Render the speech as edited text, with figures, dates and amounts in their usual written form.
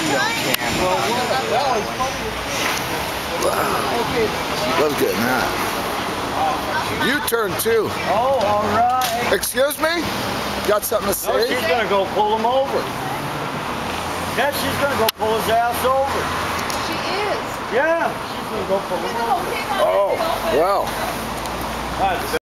video camera. Love getting that. You turn too. Oh, all right. Excuse me? Got something to say? No, she's gonna go pull him over. Yeah, she's gonna go pull his ass over. She is. Yeah, she's gonna go pull him over. Oh, well.